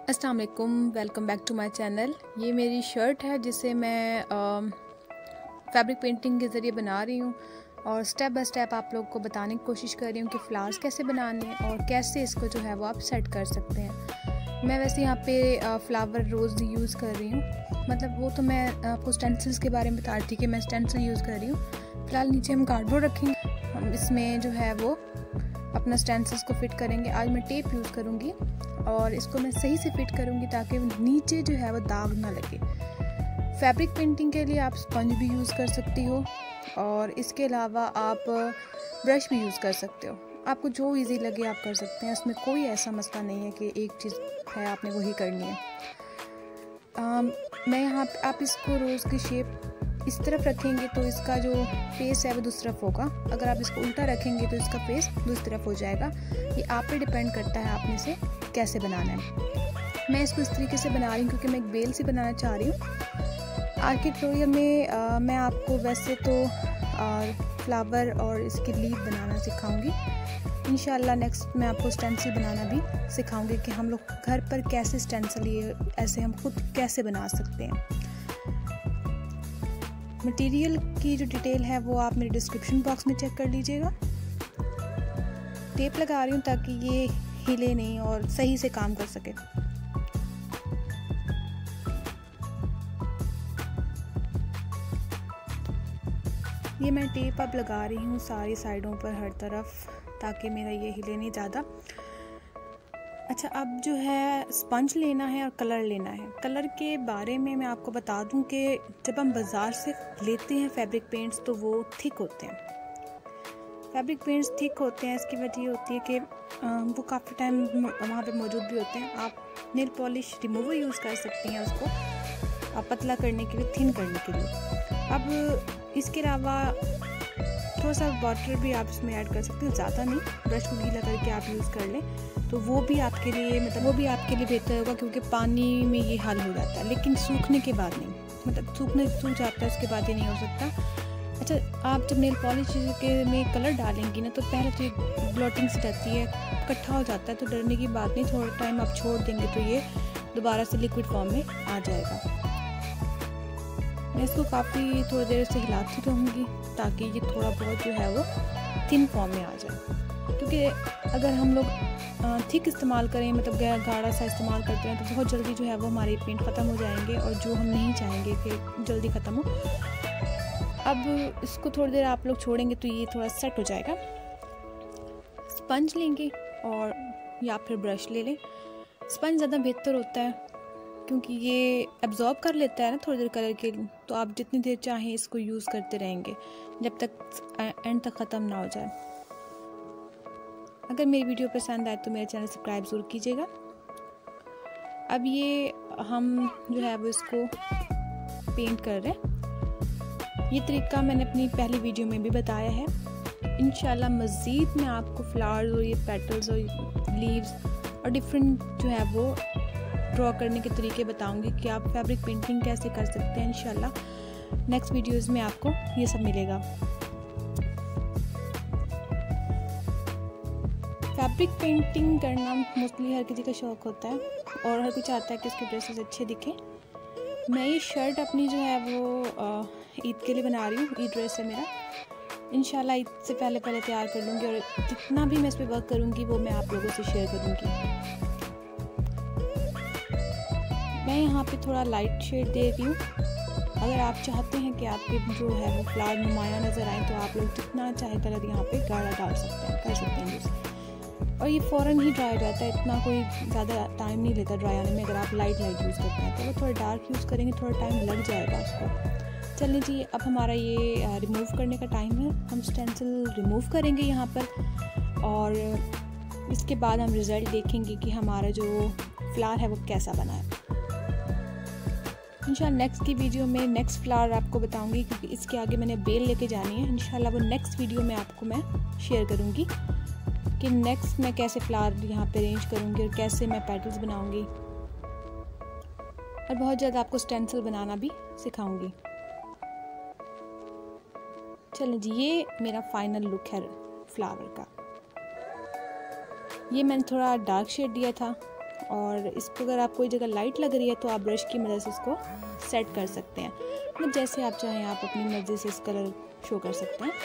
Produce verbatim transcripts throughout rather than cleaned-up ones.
अस्सलाम वालेकुम, welcome back to my channel. ये मेरी शर्ट है जिसे मैं फैब्रिक पेंटिंग के ज़रिए बना रही हूँ और स्टेप बाय स्टेप आप लोगों को बताने की कोशिश कर रही हूँ कि फ्लावर्स कैसे बनाने हैं और कैसे इसको जो है वो आप सेट कर सकते हैं। मैं वैसे यहाँ पे फ्लावर रोज़ यूज़ कर रही हूँ, मतलब वो तो मैं आपको स्टेंसिल्स के बारे में बता रही थी कि मैं स्टेंसिल यूज़ कर रही हूँ। फ़िलहाल नीचे हम कार्डबोर्ड रखेंगे, हम इसमें जो है वो अपना स्टेंसिल्स को फिट करेंगे। आज मैं टेप यूज़ करूँगी और इसको मैं सही से फिट करूँगी ताकि नीचे जो है वो दाग ना लगे। फैब्रिक पेंटिंग के लिए आप स्पंज भी यूज़ कर सकती हो और इसके अलावा आप ब्रश भी यूज़ कर सकते हो। आपको जो इजी लगे आप कर सकते हैं, इसमें कोई ऐसा मसला नहीं है कि एक चीज़ है आपने वही करनी है। आ, मैं यहाँ आप इसको रोज़ की शेप इस तरफ रखेंगे तो इसका जो फेस है वो दूसरी तरफ होगा। अगर आप इसको उल्टा रखेंगे तो इसका फेस दूसरी तरफ हो जाएगा। ये आप पे डिपेंड करता है आपने इसे कैसे बनाना है। मैं इसको इस तरीके से बना रही हूँ क्योंकि मैं एक बेल से बनाना चाह रही हूँ। आज के ट्यूटोरियल में आ, मैं आपको वैसे तो और फ्लावर और इसकी लीफ बनाना सिखाऊंगी। इंशाल्लाह नेक्स्ट मैं आपको स्टेंसिल बनाना भी सिखाऊंगी कि हम लोग घर पर कैसे स्टेंसिल ये ऐसे हम खुद कैसे बना सकते हैं। मटेरियल की जो डिटेल है वो आप मेरे डिस्क्रिप्शन बॉक्स में चेक कर लीजिएगा। टेप लगा रही हूँ ताकि ये हिले नहीं और सही से काम कर सके। ये मैं टेप अब लगा रही हूँ सारी साइडों पर हर तरफ ताकि मेरा ये हिले नहीं ज़्यादा। अच्छा, अब जो है स्पंज लेना है और कलर लेना है। कलर के बारे में मैं आपको बता दूं कि जब हम बाज़ार से लेते हैं फैब्रिक पेंट्स तो वो थिक होते हैं। फैब्रिक पेंट्स थिक होते हैं, इसकी वजह होती है कि वो काफ़ी टाइम वहाँ पे मौजूद भी होते हैं। आप नेल पॉलिश रिमूवर यूज़ कर सकती हैं उसको आप पतला करने के लिए, थिन करने के लिए। अब इसके अलावा थोड़ा सा वाटर भी आप इसमें ऐड कर सकते हो, ज़्यादा नहीं, ब्रश को गीला करके आप यूज़ कर लें तो वो भी आपके लिए मतलब वो भी आपके लिए बेहतर होगा क्योंकि पानी में ये हल हो जाता है, लेकिन सूखने के बाद नहीं, मतलब सूखने सूख जाता है उसके बाद ये नहीं हो सकता। अच्छा, आप जब नेल पॉलिश के में कलर डालेंगी ना तो पहले तो ये ब्लॉटिंग से रहती है, इकट्ठा हो जाता है, तो डरने की बात नहीं। थोड़ा टाइम आप छोड़ देंगे तो ये दोबारा से लिक्विड फॉर्म में आ जाएगा। मैं इसको काफ़ी थोड़ी देर से हिलाती रहूँगी ताकि ये थोड़ा बहुत जो है वो थिन फॉर्म में आ जाए, क्योंकि अगर हम लोग थिक इस्तेमाल करें, मतलब गाढ़ा सा इस्तेमाल करते हैं तो बहुत जल्दी जो है वो हमारे पेंट ख़त्म हो जाएंगे और जो हम नहीं चाहेंगे कि जल्दी ख़त्म हो। अब इसको थोड़ी देर आप लोग छोड़ेंगे तो ये थोड़ा सेट हो जाएगा। स्पंज लेंगे और या फिर ब्रश ले लें। स्पंज ज़्यादा बेहतर होता है क्योंकि ये एब्जॉर्ब कर लेता है ना थोड़ी देर कलर के, तो आप जितनी देर चाहें इसको यूज़ करते रहेंगे जब तक एंड तक ख़त्म ना हो जाए। अगर मेरी वीडियो पसंद आए तो मेरे चैनल सब्सक्राइब ज़रूर कीजिएगा। अब ये हम जो है वो इसको पेंट कर रहे हैं। ये तरीका मैंने अपनी पहली वीडियो में भी बताया है। इंशाल्लाह मज़ीद मैं आपको फ्लावर्स और ये पेटल्स और लीव्स और डिफरेंट जो है वो ड्रॉ करने के तरीके बताऊंगी कि आप फैब्रिक पेंटिंग कैसे कर सकते हैं। इंशाल्लाह नेक्स्ट वीडियोज़ में आपको ये सब मिलेगा। फैब्रिक पेंटिंग करना मोस्टली हर किसी का शौक़ होता है और हर कोई चाहता है कि उसके ड्रेसेस अच्छे दिखें। मैं ये शर्ट अपनी जो है वो ईद के लिए बना रही हूँ। ईद ड्रेस है मेरा, इंशाल्लाह ईद से पहले पहले तैयार कर लूँगी और जितना भी मैं इस पर वर्क करूँगी वो मैं आप लोगों से शेयर करूँगी। मैं यहाँ पे थोड़ा लाइट शेड दे रही हूँ। अगर आप चाहते हैं कि आपके जो है वो फ्लावर नुमाया नज़र आए तो आप लोग जितना चाहे कलर यहाँ पे गाढ़ा डाल सकते हैं, कर सकते हैं यूज़। और ये फ़ौरन ही ड्राई हो जाता है, इतना कोई ज़्यादा टाइम नहीं लेता ड्राई आने में। अगर आप लाइट लाइट यूज़ करते हैं तो वो थोड़ा डार्क यूज़ करेंगे थोड़ा टाइम लग जाएगा उसको। चलिए जी, अब हमारा ये रिमूव करने का टाइम है। हम स्टेंसिल रिमूव करेंगे यहाँ पर और इसके बाद हम रिज़ल्ट देखेंगे कि हमारा जो फ्लावर है वो कैसा बना है। इंशाल्लाह नेक्स्ट की वीडियो में नेक्स्ट फ्लावर आपको बताऊंगी क्योंकि इसके आगे मैंने बेल लेके जानी है। इंशाल्लाह वो नेक्स्ट वीडियो में आपको मैं शेयर करूंगी कि नेक्स्ट मैं कैसे फ्लावर यहाँ पे अरेंज करूंगी और कैसे मैं पेटल्स बनाऊंगी और बहुत ज़्यादा आपको स्टेंसिल बनाना भी सिखाऊंगी। चलें जी, ये मेरा फाइनल लुक है फ्लावर का। ये मैंने थोड़ा डार्क शेड दिया था और इसको अगर आप कोई जगह लाइट लग रही है तो आप ब्रश की मदद से इसको सेट कर सकते हैं, मतलब जैसे आप चाहें आप अपनी मर्ज़ी से इस कलर शो कर सकते हैं।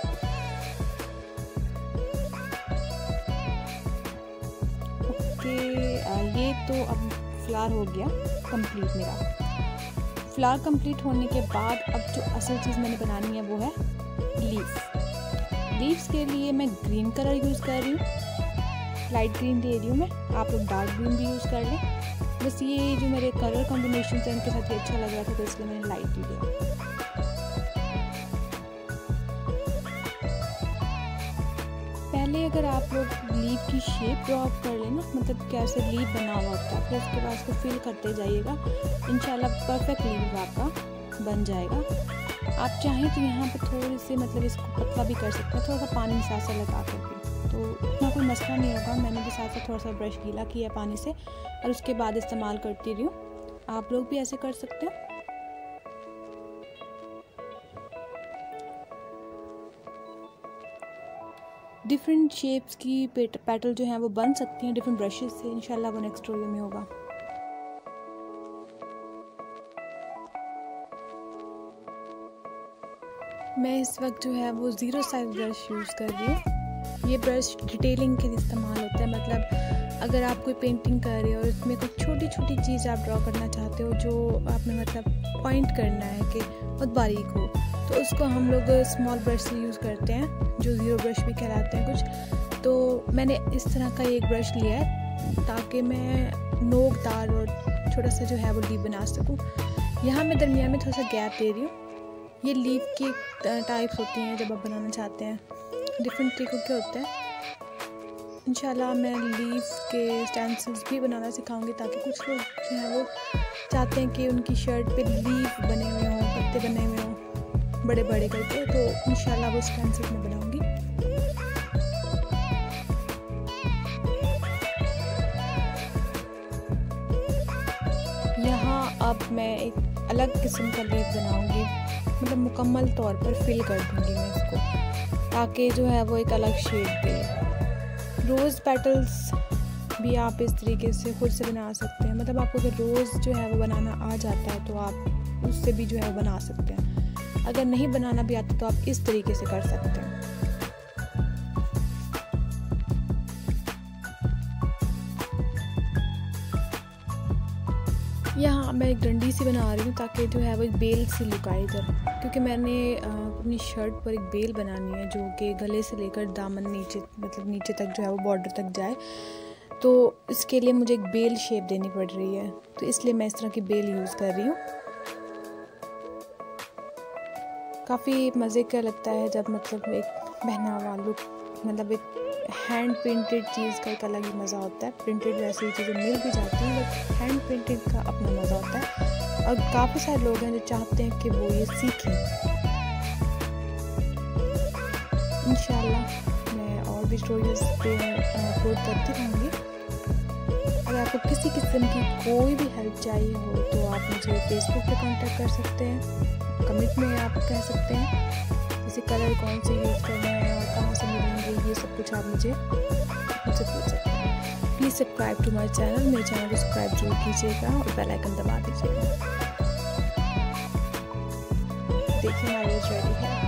ओके, ये तो अब फ्लावर हो गया कंप्लीट मेरा। फ्लावर कंप्लीट होने के बाद अब जो असल चीज़ मैंने बनानी है वो है लीफ। लीव्स के लिए मैं ग्रीन कलर यूज़ कर रही हूँ, लाइट ग्रीन ले रही हूँ मैं, आप लोग डार्क ग्रीन भी यूज़ कर लें। बस ये जो मेरे कलर कॉम्बिनेशन है इनके साथ ये अच्छा लग रहा था तो इसलिए मैंने लाइट लिया। पहले अगर आप लोग लीफ की शेप ड्रॉ कर लेना, मतलब कैसे लीफ बना हुआ होता है, फिर उसके बाद उसको फिल करते जाइएगा, इंशाल्लाह परफेक्ट लीफ आपका बन जाएगा। आप चाहें तो यहाँ पे थोड़ी सी मतलब इसको पतला भी कर सकते हैं, थोड़ा सा पानी साथ साथ लगा कर भी, तो इतना कोई मसला नहीं होगा। मैंने भी साथ साथ थोड़ा सा ब्रश गीला किया पानी से और उसके बाद इस्तेमाल करती रही हूँ। आप लोग भी ऐसे कर सकते हैं। डिफरेंट शेप्स की पेटल जो हैं वो बन सकती हैं डिफरेंट ब्रशेस से, इंशाल्लाह वो नेक्स्ट वीडियो में होगा। मैं इस वक्त जो है वो ज़ीरो साइज ब्रश यूज़ कर रही हूँ। ये ब्रश डिटेलिंग के लिए इस्तेमाल होता है, मतलब अगर आप कोई पेंटिंग कर रहे हो और उसमें कोई छोटी छोटी चीज़ आप ड्रॉ करना चाहते हो जो आपने मतलब पॉइंट करना है कि बहुत बारीक हो, तो उसको हम लोग स्मॉल ब्रश से यूज़ करते हैं जो ज़ीरो ब्रश भी कहलाते हैं कुछ। तो मैंने इस तरह का एक ब्रश लिया है ताकि मैं नोकदार और छोटा सा जो है वो लीफ बना सकूं। यहाँ मैं दरमियान में थोड़ा सा गैप दे रही हूँ। ये लीफ की टाइप्स होती हैं जब आप बनाना चाहते हैं, डिफरेंट तरीक़ों के होते हैं। इंशाल्लाह मैं लीफ के स्टेंसिल्स भी बनाना सिखाऊंगी ताकि कुछ लोग जो हैं वो चाहते हैं कि उनकी शर्ट पे लीफ बने हुए हों, पत्ते बने हुए हों बड़े बड़े करके, तो इंशाल्लाह वो स्टेंसिल्स में बनाऊंगी। यहाँ अब मैं एक अलग किस्म का लीफ बनाऊंगी, मतलब मुकम्मल तौर पर फिल कर दूंगी मैं इसको ताकि जो है वो एक अलग शेप दे। रोज़ पेटल्स भी आप इस तरीके से खुद से बना सकते हैं, मतलब आपको अगर रोज़ जो है वो बनाना आ जाता है तो आप उससे भी जो है वो बना सकते हैं। अगर नहीं बनाना भी आता तो आप इस तरीके से कर सकते हैं। यहाँ मैं एक डंडी सी बना रही हूँ ताकि जो है वो एक बेल सी लुक आए इधर, क्योंकि मैंने अपनी शर्ट पर एक बेल बनानी है जो कि गले से लेकर दामन नीचे मतलब नीचे तक जो है वो बॉर्डर तक जाए, तो इसके लिए मुझे एक बेल शेप देनी पड़ रही है, तो इसलिए मैं इस तरह की बेल यूज़ कर रही हूँ। काफ़ी मज़े का लगता है जब मतलब एक पहनावा लुक, मतलब एक हैंड पेंटेड चीज़ का एक अलग ही मज़ा होता है। प्रिंटेड वैसी चीज़ें मिल भी जाती हैं बट हैंड पेंटेड का अपना मज़ा होता है, और काफ़ी सारे लोग हैं जो चाहते हैं कि वो ये सीखें। इंशाल्लाह मैं और भी स्टोरीज पे अपलोड करती रहूँगी। अगर आपको किसी किस्म की कोई भी हेल्प चाहिए हो तो आप मुझे फेसबुक पे कांटेक्ट कर सकते हैं, कमेंट में आप कह सकते हैं जैसे कलर कौन से यूज़ करना है और कहाँ से मिलेंगे, ये सब कुछ आप मुझे मुझसे पूछ सकते हैं। Please subscribe to my channel, मेरे चैनल को सब्सक्राइब जरूर कीजिएगा और बेल आइकन दबा दीजिएगा। देखिए हमारा रोज रेडी है।